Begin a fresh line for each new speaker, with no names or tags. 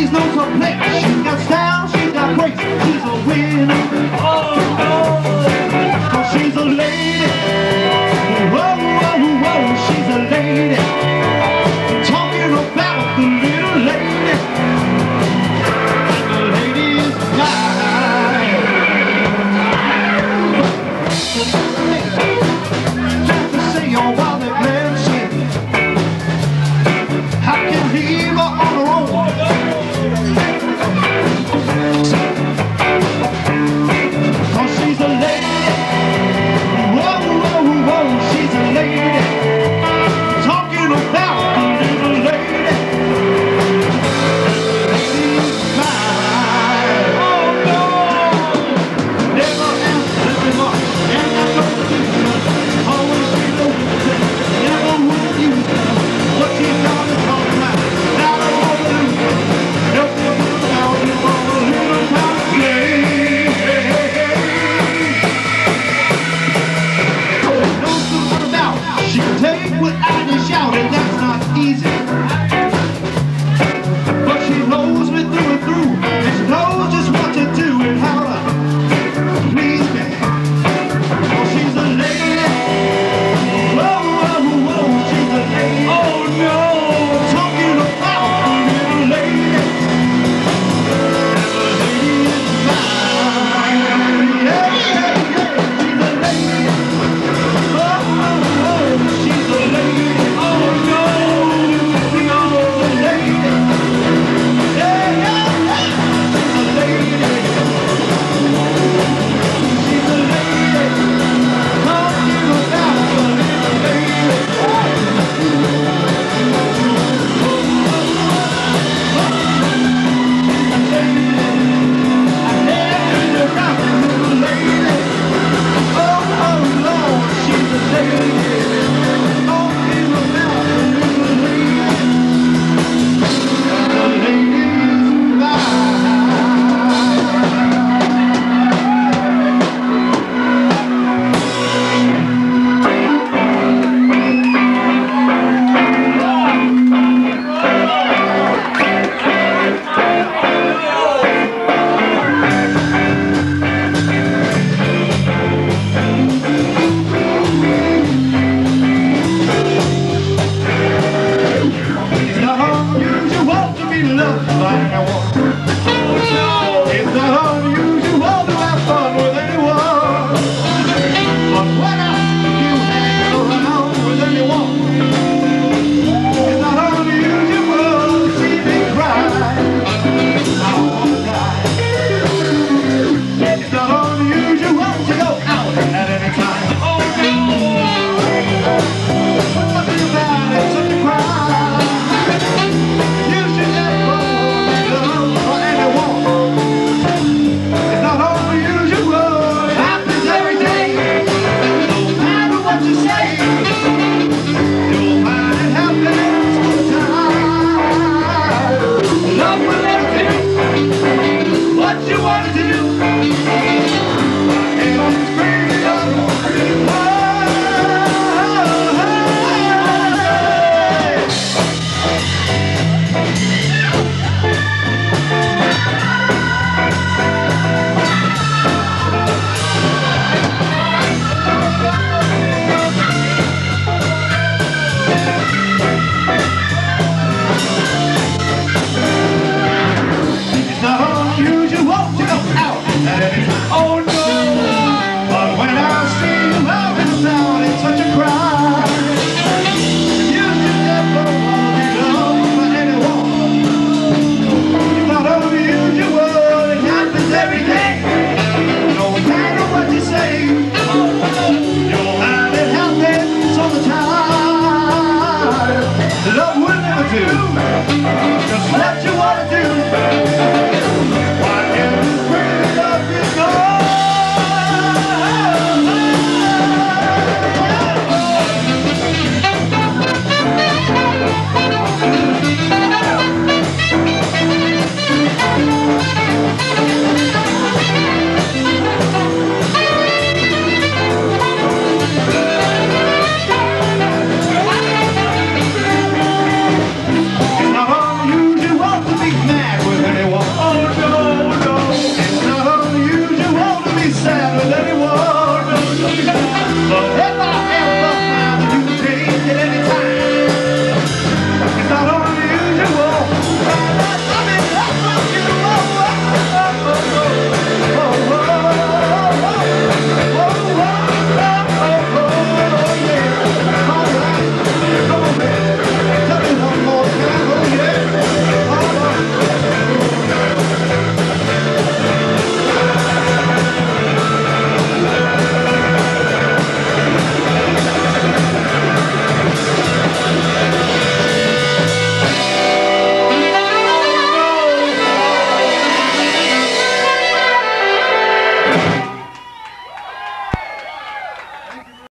ladies know her place. She's got style, she's got grace. She's a winner. Oh, cause she's a lady. Whoa, whoa, whoa, she's a lady. Talking about the little lady. And the lady is mine. Just to say your wild and glad shit. I can leave her on her own. Cause she's a lady. Whoa, whoa, whoa, she's a lady. Talking about the little lady. The lady's mine. Oh no! Never ask nothing more. And I know you always be the one. Never would you what you got to talk about. Now I want to lose. Help me out in a little time play. Knows what about. She can take without a shout, and that's not easy. But she knows me through and through, and she knows just what to do and how to please me. Oh, she's a lady. Whoa, whoa, whoa, she's a lady. Oh no! Talking about the little lady. And the lady is mine. Yeah, yeah, yeah, she's a lady. Oh, oh, oh, she's a lady. Oh no! She's a lady. Yeah, yeah, yeah, she's a lady. She's a lady. Talking about the little lady. It's not unusual to be loved by anyone. It's not unusual to have fun with anyone. But when you hang around with anyone, it's not unusual to see me cry. I wanna die. It's not unusual to go out at any time. Oh no! What's it about? It's such a crime. You should never be loved by anyone. It's not unusual. It happens every day. No matter what you say, you'll find it happens all the time. Love will never do what you want to do. And I'm just crazy love. It's not unusual to go out at any time. Oh no! But when I see you out and about, it's such a crime. You should never be loved by anyone. It's not unusual, it happens every day. No matter what you say, you'll have it happens all the time. Love will never do just what you want to do.